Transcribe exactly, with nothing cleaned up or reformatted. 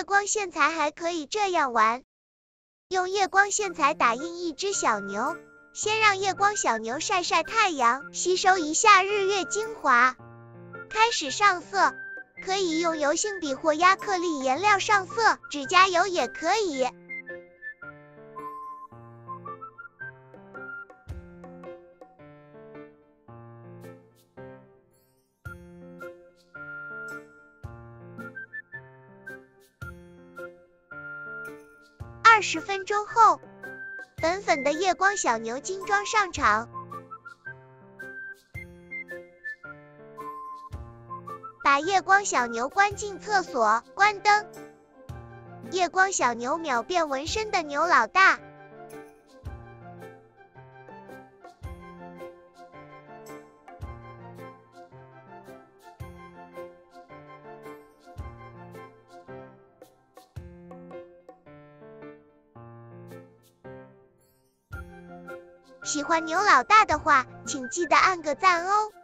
光线材还可以这样玩，用夜光线材打印一只小牛，先让夜光小牛晒晒太阳，吸收一下日月精华，开始上色。可以用油性笔或亚克力颜料上色，指甲油也可以。二十分钟后，粉粉的夜光小牛精装上场。把夜光小牛关进厕所，关灯。夜光小牛秒变纹身的牛老大。喜欢牛老大的话，请记得按个赞哦。